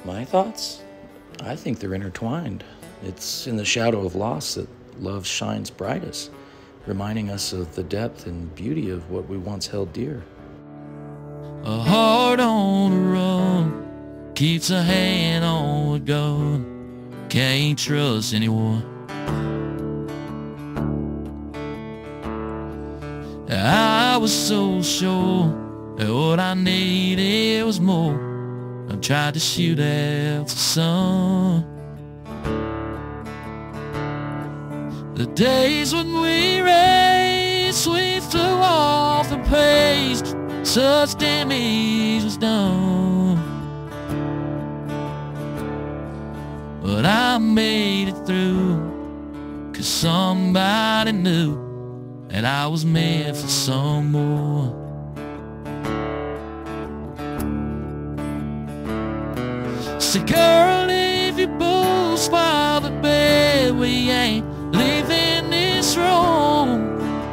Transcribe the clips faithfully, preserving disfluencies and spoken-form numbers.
My thoughts? I think they're intertwined. It's in the shadow of loss that love shines brightest, reminding us of the depth and beauty of what we once held dear. A heart on the run keeps a hand on a gun. Can't trust anyone. I was so sure that what I needed was more. I tried to shoot at the sun. The days when we raced, we flew off the page. Such damage was done, but I made it through, 'cause somebody knew that I was meant for some more. So girl, if you both by the bed, we ain't leaving this room.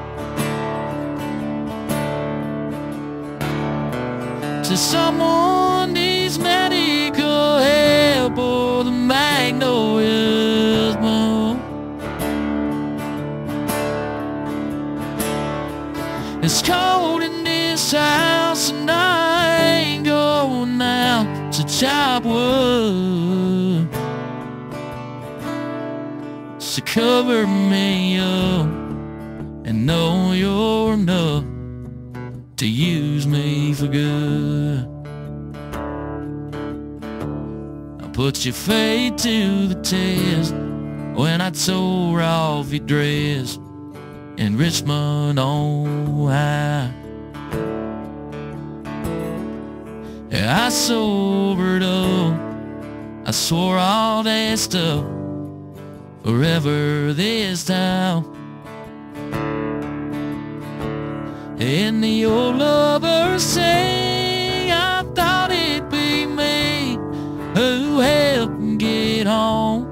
To someone needs medical help or the magnolias bloom. It's cold in this house and I ain't going out to chop wood. So cover me up and know you're enough to use me for good. I put your fate to the test when I tore off your dress in Richmond on high. Yeah, I sobered up, I swore all that stuff forever this time. And the old lovers say I thought it'd be me who helped him get home,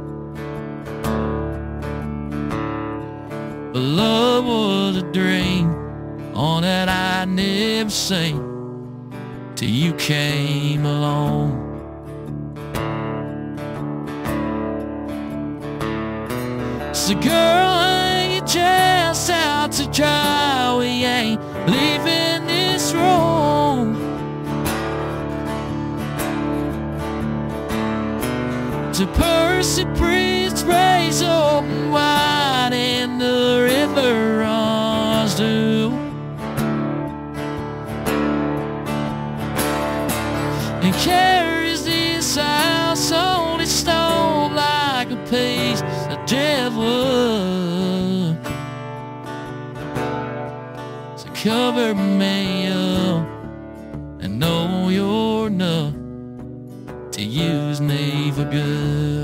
but love was a dream on that I'd never seen till you came along. So girl, hang your dress out to dry, we ain't leaving this room. To Percy Priest's race open wide and the river runs through, and carries this house on its stone like a piece of driftwood. So cover me up and know you're enough to use me for good.